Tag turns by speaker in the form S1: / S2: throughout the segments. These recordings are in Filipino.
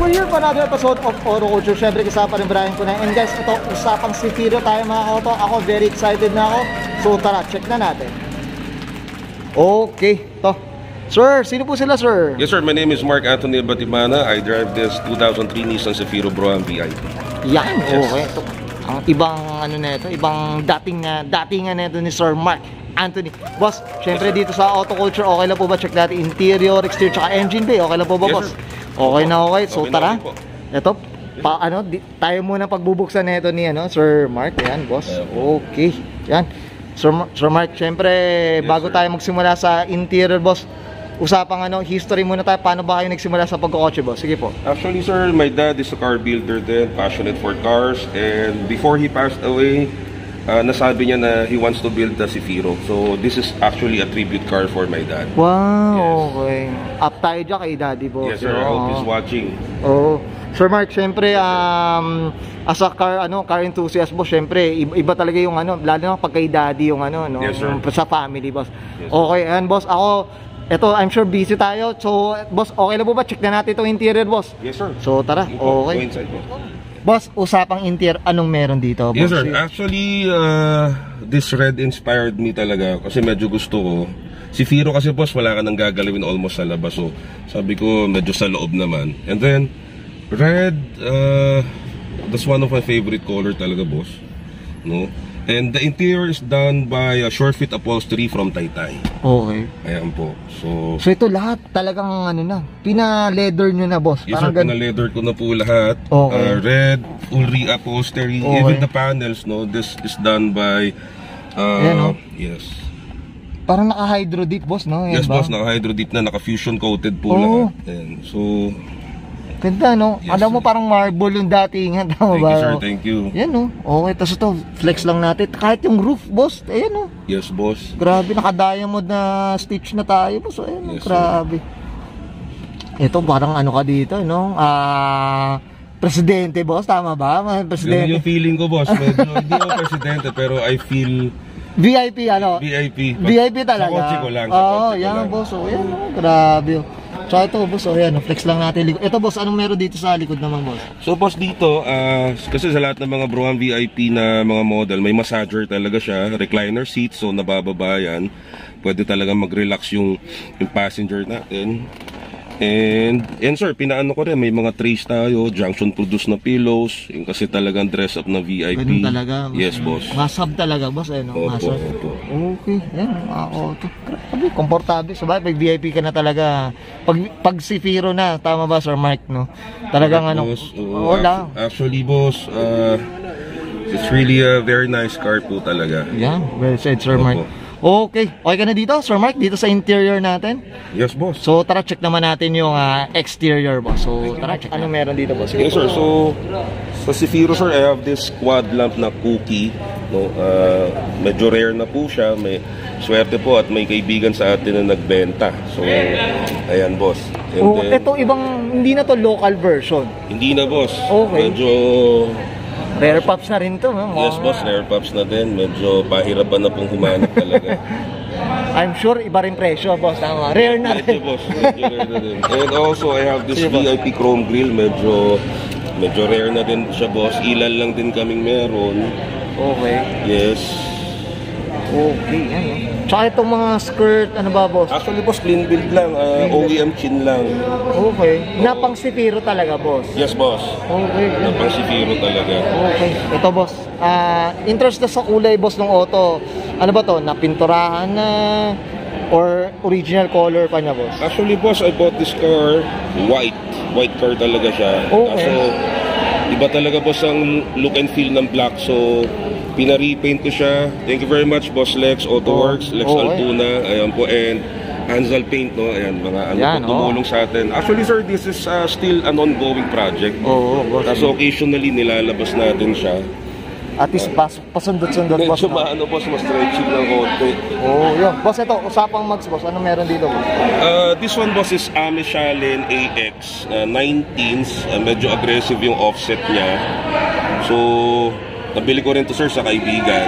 S1: We're here for another episode of OtoCulture. Siyempre kasama rin Bryan, Cunanan. And guys, ito, usapang Cefiro tayo mga auto. Ako, very excited na ako. So tara, check na natin. Okay, to. Sir, sino po sila, sir?
S2: Yes, sir. My name is Mark Anthony Batimana. I drive this 2003 Nissan Cefiro Brougham VIP.
S1: Yan, yes. Okay. Ito, ang ibang ano na ito, ibang datingan na ito ni Sir Mark Anthony. Boss, syempre dito sa OtoCulture, okay lang po ba? Check natin interior, exterior, tsaka engine bay. Okay lang po ba, yes, boss? Sir. Okay na okay. So okay, tara. Ito, tayo muna pagbubuksan nito ni Sir Mark. Yan, boss. Okay. Yan. Sir Mark, syempre yes, bago tayo magsimula sa interior, boss, usapang history muna tayo. Paano ba kayo nagsimula sa pagkokotse, boss? Sige po.
S2: Actually, sir, my dad is a car builder then, passionate for cars, and before he passed away, nasabi niya na he wants to build the Cefiro. So this is actually a tribute car for my dad.
S1: Wow, yes. Okay. Up tayo dyan kay daddy, boss.
S2: Yes, sir. I hope he's watching.
S1: Oh, Sir Mark, syempre as a car enthusiast, boss, syempre iba talaga yung lalo na pag kay daddy yung
S2: yes, sir.
S1: Sa family, boss.
S2: Yes,
S1: okay, and boss, ako ito, I'm sure busy tayo. So, boss, okay lang po ba? Check na natin itong interior, boss.
S2: Yes, sir.
S1: So, tara. Okay.
S2: Go inside, boss.
S1: Boss, usapang interior, anong meron dito, boss?
S2: Yes, sir. Actually, this red inspired me talaga kasi medyo gusto ko. Cefiro kasi, boss, wala ka nang gagalawin almost sa labas. So, sabi ko, medyo sa loob naman. And then, red, that's one of my favorite color talaga, boss. No? And the interior is done by a short fit upholstery from Taytay.
S1: Okay.
S2: Ayan po. So
S1: ito lahat talagang pina-leather nyo na, boss.
S2: Yes, sir, pina-leather ko na po lahat.
S1: Okay.
S2: Red, full re-upholstery. Okay. Even the panels, no, this is done by yes.
S1: Parang naka-hydro dip, boss, no?
S2: Yan, yes, ba? Boss, naka-hydro dip na, naka-fusion coated po lahat. Ayan. So
S1: ganda, no? Yes, alam mo, parang marble yung datingan. Tama ba?
S2: Thank you, sir. Thank you.
S1: Yan, no? Okay, tapos ito, flex lang natin. Kahit yung roof, boss. Ayan, no?
S2: Yes, boss.
S1: Grabe, naka-diamond na stitch na tayo, boss. Ayan, yes, grabe. Sir. Ito, parang ka dito, no? Presidente, boss. Tama ba? Presidente.
S2: Yung feeling ko, boss. Medyo, hindi ako presidente, pero I feel
S1: VIP,
S2: VIP.
S1: VIP talaga.
S2: Sa kotse ko lang.
S1: Oo, yan, boss. O, yan, grabe. So ito, boss, ayan, flex lang natin. Ito, boss, anong meron dito sa likod naman, boss?
S2: So, boss, dito, kasi sa lahat ng mga Brougham VIP na mga model, may massager talaga siya, recliner seat, so nabababa yan. Pwede talaga mag-relax yung passenger natin. And sir, pinaano ko rin, may mga trays tayo, junction produced na pillows, yung kasi talagang dress up na VIP.
S1: Ganun talaga.
S2: Yes, boss.
S1: Masab talaga, boss,
S2: Opo.
S1: Okay, yan, auto. Grabe, komportable. So, pag VIP ka na talaga, pag Cefiro na, tama ba, Sir Mark, no? Talagang wala.
S2: Actually, boss, it's really a very nice car po talaga.
S1: Yeah, well said, Sir Mark. Okay, okay ka na dito, Sir Mark? Dito sa interior natin?
S2: Yes, boss.
S1: So, tara, check naman natin yung exterior, boss. So, tara, check. Anong meron dito, boss?
S2: Yes, sir. So, sa Cefiro, sir, I have this quad lamp na cookie. No? Medyo rare na po siya. May swerte po at may kaibigan sa atin na nagbenta. So, ayan, boss. And then,
S1: ito ibang, hindi na to local version.
S2: Hindi na, boss.
S1: Okay.
S2: Medyo
S1: rare pops na rin to, no?
S2: Yes, boss, rare pops na din. Medyo pahirapan na pong humanap talaga.
S1: I'm sure iba rin presyo, boss. Tama. Rare na rin.
S2: Medyo, boss. Medyo rare na din. And also, I have this VIP chrome grill. Medyo rare na din siya, boss. Ilan lang din kaming meron.
S1: Okay.
S2: Yes.
S1: Okay, ano? Tsaka itong mga skirt, ano ba, boss?
S2: Actually, boss, clean build lang. OEM chin lang.
S1: Okay. Napang Cefiro talaga, boss?
S2: Yes, boss.
S1: Okay.
S2: Napang Cefiro talaga.
S1: Okay. Ito, boss. Interested sa kulay, boss, ng auto. Ano ba to? Napinturahan na? Or original color pa niya, boss?
S2: Actually, boss, I bought this car white. White car talaga siya.
S1: Okay.
S2: So, iba talaga, boss, ang look and feel ng black. So, pina-repaint ko siya. Thank you very much, Boss Lex, AutoWorks, Lex Altuna, ayan po, and Hansel Paint, no? Ayan, mga tumulong sa atin. Actually, sir, this is still an ongoing project. So, occasionally, nilalabas natin siya.
S1: At least pasundot-sundot, boss.
S2: Medyo maano, boss, mas stretching ng konti.
S1: Yun. Boss, ito, usapang mags, boss. Ano meron dito, boss?
S2: This one, boss, is Amishalin AX 19s. Medyo aggressive yung offset niya. So, nabili ko rin to, sir, sa kaibigan.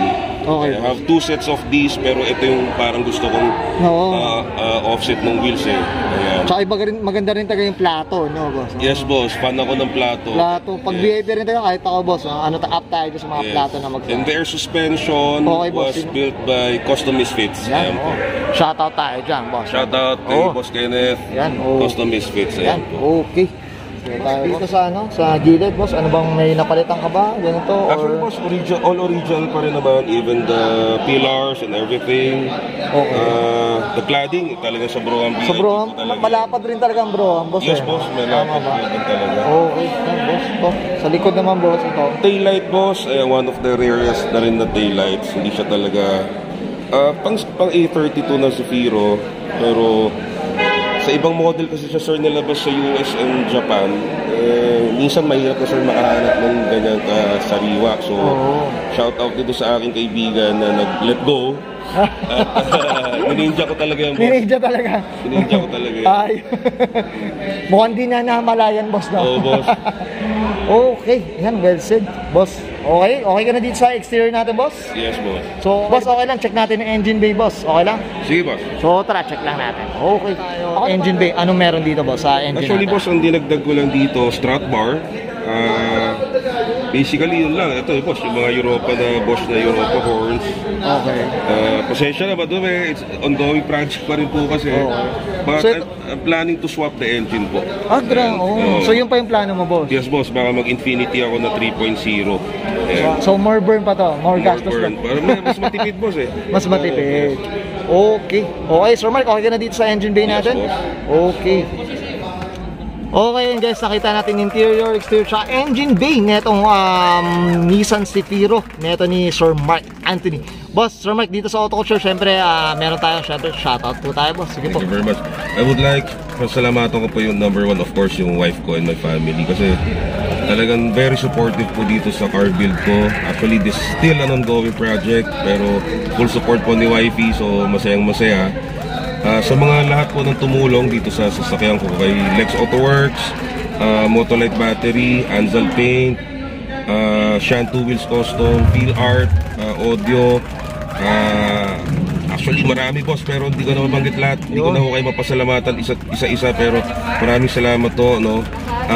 S1: Okay.
S2: I have 2 sets of these, pero ito yung parang gusto kong offset ng wheels eh. Ayan.
S1: Tsaka maganda rin taga yung plato, no, boss?
S2: Yes, boss. Fan ako ng plato.
S1: Pag VIP rin tayo, kahit ako, boss, up tayo sa mga plato na
S2: And their suspension was built by Custom Misfits.
S1: Yan, shoutout tayo dyan, boss.
S2: Shoutout kay Boss Kenneth.
S1: Yan,
S2: Custom Misfits.
S1: Yan, okay. Dito sa gilid, boss, ano bang may napalitan ka ba? Ganito?
S2: Actually, boss, all original pa rin naman. Even the pillars and everything.
S1: Okay.
S2: The cladding, talaga sa Brougham.
S1: Sa Brougham, malapad rin talaga ang Brougham, boss.
S2: Yes, boss, malapad rin talaga.
S1: Okay, yan, boss. Sa likod naman, boss, ito.
S2: Taillight, boss, one of the rarest na rin na taillights. Hindi siya talaga pang A32 ng Cefiro, pero sa ibang model kasi siya, sir, nilabas sa US and Japan. Minsan mahirap na, sir, makahanap ng ganyan sariwa. So, shout out dito sa aking kaibigan na nag-let go. Nininja ko talaga yan, boss.
S1: Nininja talaga?
S2: Nininja ko talaga yan.
S1: Ay. Mukhang di na namalayan, boss, no?
S2: Oo, boss.
S1: Okay, yan, well said, boss. Okay ka na dito sa exterior natin, boss?
S2: Yes, boss.
S1: So, boss, okay lang, check natin yung engine bay, boss. Okay lang?
S2: Sige, boss.
S1: So, tara, check lang natin. Okay. Engine bay, anong meron dito, boss, sa engine
S2: Actually,
S1: natin?
S2: boss, ang dinagdag ko lang dito, strut bar. Basically, yun lang. Ito, boss, yung mga Europa na Europa horns.
S1: Okay.
S2: Pasensya na ba doon, it's ongoing project pa rin po kasi. But
S1: So,
S2: I'm planning to swap the engine po.
S1: So, yun pa yung plano mo, boss?
S2: Yes, boss, baka mag-Infinity ako na 3.0.
S1: So, more burn pa to? More gastos pa?
S2: Mas matipid, boss eh.
S1: Mas matipid. Okay. Okay, Sir Mark, okay ka na dito sa engine bay natin?
S2: Yes,
S1: okay. Okay guys, nakita natin interior, exterior, tsaka engine bay netong Nissan Cefiro neto ni Sir Mark Anthony. Boss, Sir Mark, dito sa OtoCulture, syempre meron tayong shoutout po tayo, boss. Sige po.
S2: Thank you very much. I would like, pasalamatan ko po yung number 1, of course, yung wife ko and my family. Kasi talagang very supportive po dito sa car build ko. Actually, this is still an ongoing project, pero full support po ni wifey, so masayang masaya. Sa mga lahat po ng tumulong dito sa sasakyan ko, kay Lex Autoworks, Motolite Battery, Anzal Paint, Shan 2 Wheels Custom, Feel Art, Audio, actually marami, boss, pero hindi ko na mabanggit lahat. Hindi ko na kayo mapasalamatan isa-isa, pero maraming salamat to, no?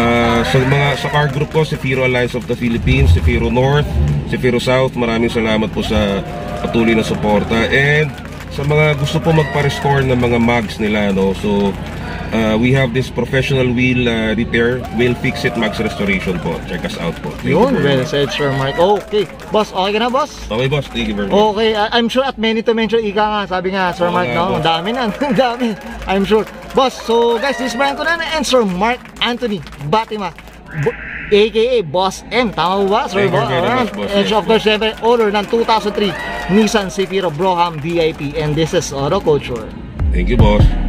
S2: Sa car group ko, Cefiro Alliance of the Philippines, Cefiro North, Cefiro South, maraming salamat po sa patuloy na suporta. And sa mga gusto po magpa-restore ng mga mags nila, no? So we have this professional wheel repair, wheel fix it mags restoration po. Check us out po.
S1: Yun, well said, Sir Mark. Okay. Boss, okay ka na, boss?
S2: Okay, boss. Thank you very much.
S1: Okay, I'm sure at many to mention, ika nga, sabi nga, Sir Mark, no? Ang dami na, ang dami. I'm sure. Boss, so guys, this is Bryan Cunanan and Sir Mark Anthony Batima, aka Boss M. Tama ba, Sir? And of course, syempre, owner ng 2003 Nissan Cefiro Brougham VIP, and this is OtoCulture.
S2: Thank you, boss.